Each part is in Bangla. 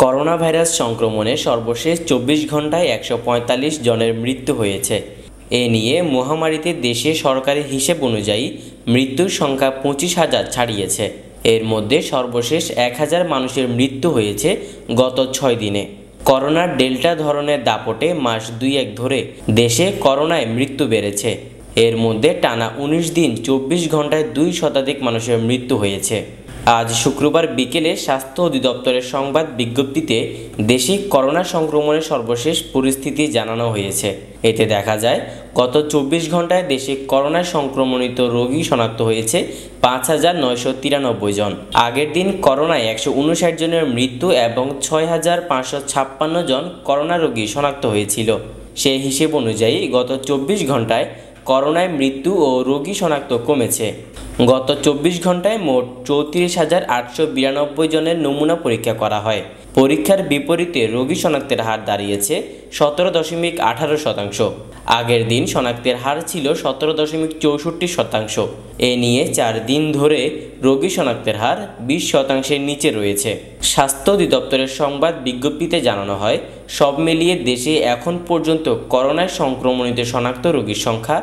করোনা ভাইরাস সংক্রমণে সর্বশেষ 24 ঘন্টায় 145 জনের মৃত্যু হয়েছে। এ নিয়ে মহামারীতে দেশে সরকারি হিসেব অনুযায়ী মৃত্যুর সংখ্যা 25,000 ছাড়িয়েছে। এর মধ্যে সর্বশেষ 1000 মানুষের মৃত্যু হয়েছে গত 6 দিনে। করোনার ডেল্টা ধরনের দাপটে মাস 2-1 ধরে দেশে করোনায় মৃত্যু বেড়েছে। এর মধ্যে টানা 19 দিন 24 ঘন্টায় 2 শতাধিক মানুষের মৃত্যু হয়েছে। আজ শুক্রবার বিকেলে স্বাস্থ্য অধিদপ্তরের সংবাদ বিজ্ঞপ্তিতে দেশে করোনা সংক্রমণের সর্বশেষ পরিস্থিতি জানানো হয়েছে। এতে দেখা যায় গত 24 ঘন্টায় দেশে করোনা সংক্রমণিত রোগী শনাক্ত হয়েছে 5,993 জন। আগের দিন করোনায় 159 জনের মৃত্যু এবং 6,556 জন করোনা রোগী শনাক্ত হয়েছিল। সেই হিসেব অনুযায়ী গত 24 ঘন্টায় করোনায় মৃত্যু ও রোগী শনাক্ত কমেছে। গত 24 ঘন্টায় মোট 34,892 জনের নমুনা পরীক্ষা করা হয়। পরীক্ষার বিপরীতে রোগী শনাক্তের হার দাঁড়িয়েছে 17.18%। আগের দিন শনাক্তের হার ছিল 17.64%। এ নিয়ে 4 দিন ধরে রোগী শনাক্তের হার 20%-এর নিচে রয়েছে। স্বাস্থ্য অধিদপ্তরের সংবাদ বিজ্ঞপ্তিতে জানানো হয়, সব মিলিয়ে দেশে এখন পর্যন্ত করোনায় সংক্রমণিত শনাক্ত রোগীর সংখ্যা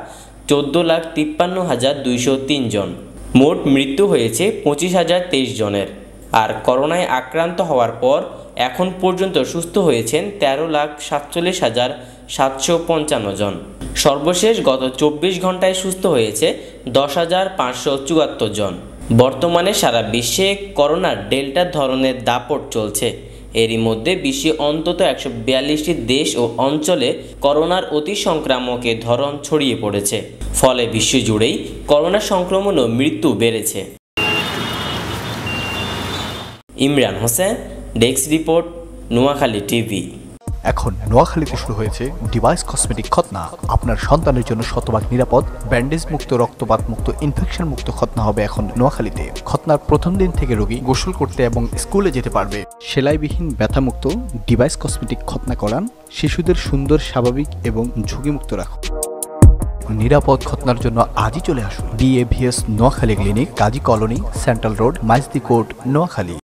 14,53,203 জন। মোট মৃত্যু হয়েছে 25,023 জনের। আর করোনায় আক্রান্ত হওয়ার পর এখন পর্যন্ত সুস্থ হয়েছেন 13,47,755 জন। সর্বশেষ গত 24 ঘন্টায় সুস্থ হয়েছে 10,574 জন। বর্তমানে সারা বিশ্বে করোনার ডেল্টা ধরনের দাপট চলছে। এরই মধ্যে বিশ্বে অন্তত 142টি দেশ ও অঞ্চলে করোনার অতি সংক্রামকের ধরন ছড়িয়ে পড়েছে। ফলে বিশ্বজুড়েই করোনা সংক্রমণ ও মৃত্যু বেড়েছে। Imran Hossain, desk report, Noakhali TV. এখন নোয়াখালীতে শুরু হয়েছে ডিভাইস কসমেটিক খতনা। আপনার সন্তানের জন্য শতভাগ নিরাপদ, ব্যান্ডেজ মুক্ত, রক্তপাত মুক্ত, ইনফেকশন মুক্ত খতনা হবে এখন নোয়াখালীতে। খতনার প্রথম দিন থেকে রোগী গোসল করতে এবং স্কুলে যেতে পারবে। সেলাইবিহীন ব্যথামুক্ত ডিভাইস কসমেটিক খতনা করান। শিশুদের সুন্দর, স্বাভাবিক এবং ঝুঁকিমুক্ত রাখুন। নিরাপদ খতনার জন্য আজই চলে আসুন DAVS Noakhali clinic, Kazi colony, central road, Maijdi court, Noakhali.